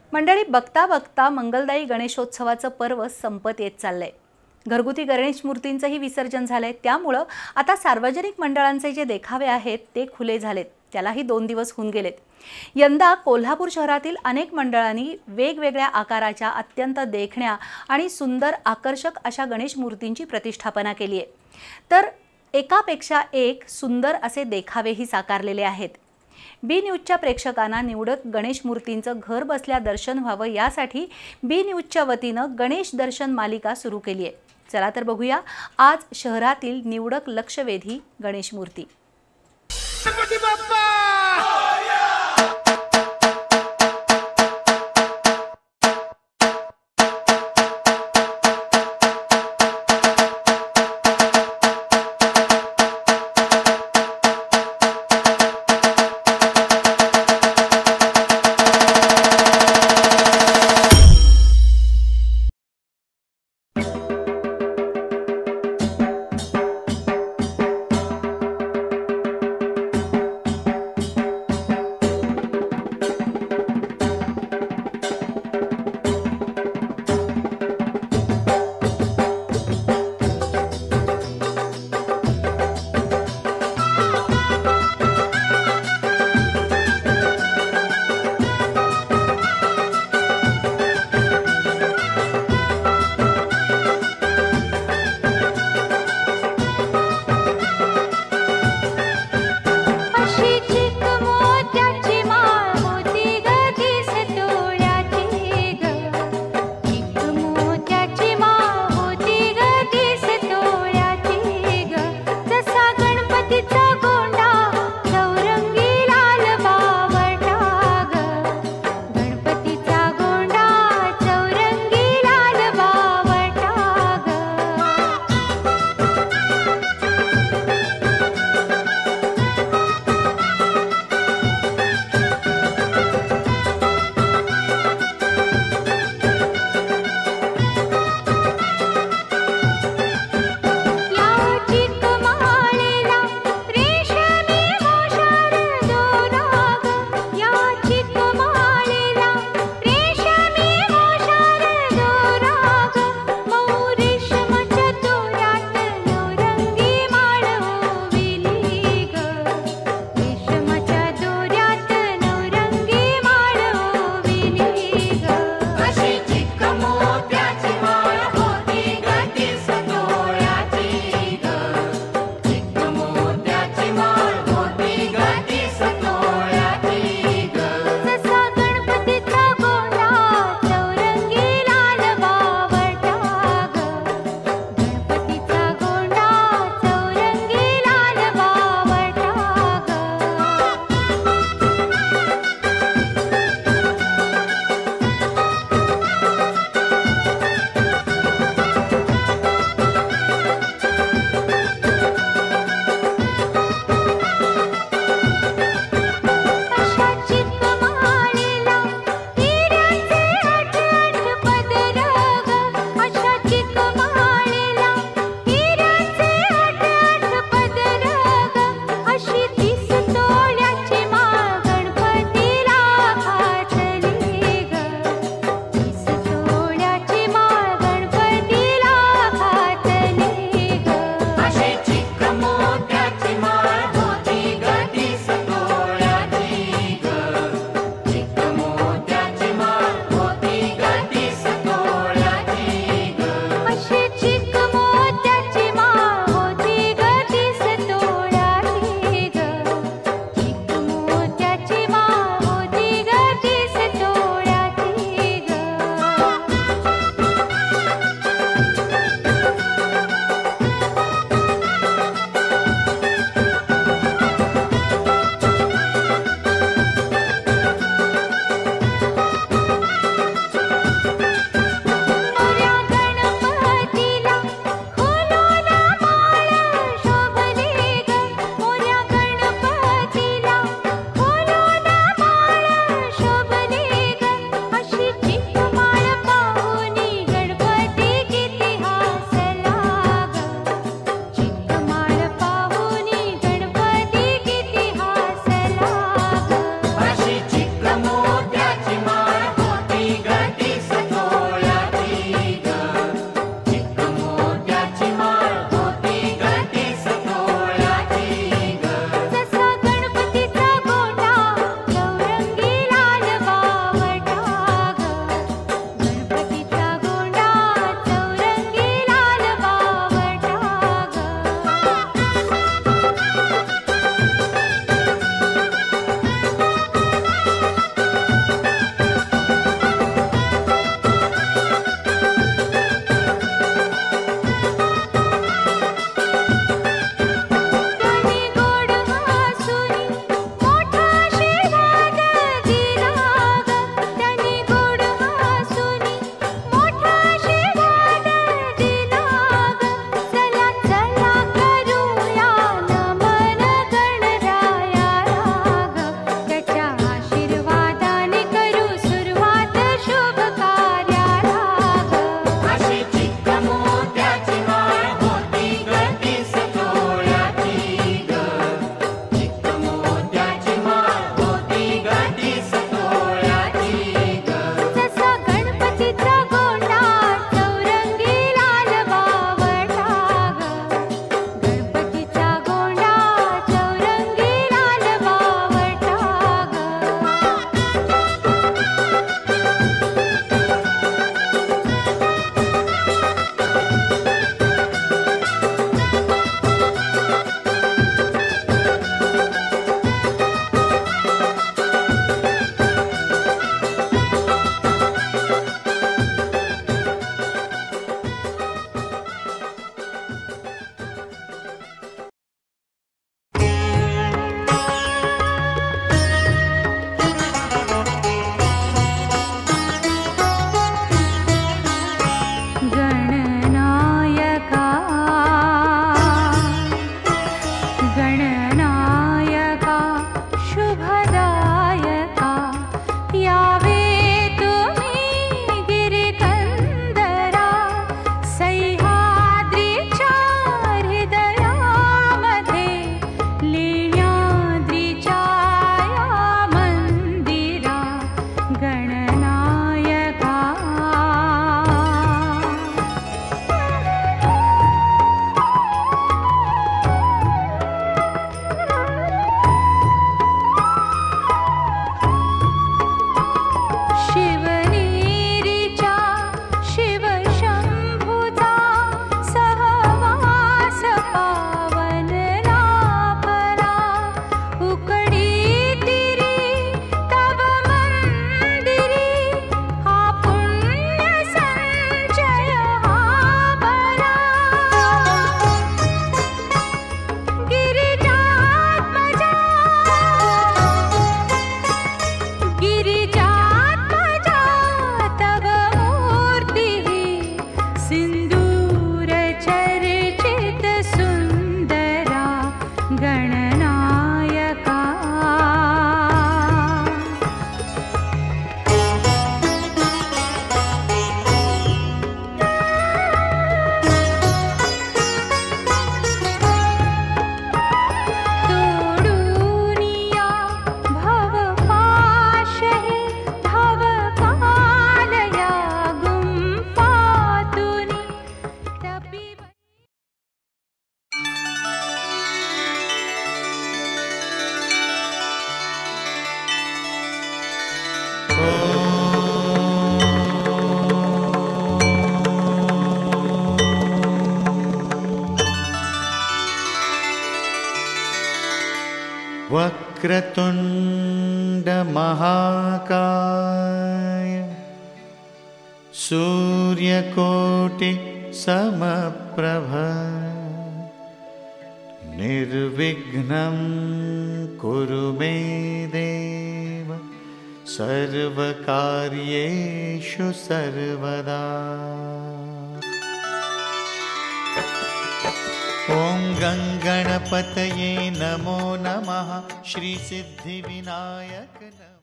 मंडळी, बघता बघता मंगलदायी गणेशोत्सवाचं पर्व संपत येत चाललंय। घरगुती गणेश मूर्तींचंही विसर्जन झालंय, त्यामुळं आता सार्वजनिक मंडळांचे जे देखावे आहेत ते खुले झालेत। त्यालाही 2 दिवस होऊन गेलेत। यंदा कोल्हापूर शहरातील अनेक मंडळांनी वेगवेगळ्या आकाराच्या अत्यंत देखण्या आणि सुंदर आकर्षक अशा गणेश मूर्तींची प्रतिष्ठापना केली आहे। तर एकापेक्षा एक सुंदर असे देखावेही साकारलेले आहेत। बी न्यूजच्या प्रेक्षकांना निवडक गणेश मूर्तींचं घर बसल्या दर्शन व्हावं यासाठी बी न्यूजच्या वतीनं गणेश दर्शन मालिका सुरू केली आहे। चला तर बघूया आज शहरातील निवडक लक्षवेधी गणेश मूर्ती। गणनायका शिवनेरीचा शिवशंभुचा सहवास पावन लाभला उकडी तिरी तव मंदिरी हा पुण्य संचय हा बला गिरिजात्मजा गिरिजात्मजा तव मूर्तिः सिन्दूर चर्चित सुन्दरा गणनायका तोडूनिया भवपाशहि भवकालया गुंफातुनि तपिब वक्रतुंड महाकाय सूर्यकोटि समप्रभ निर्विघ्नं कुरु मे देव सर्वकार्येषु सर्वदा। ॐ गणपतये नमो नमः श्री सिद्धिविनायक नमः।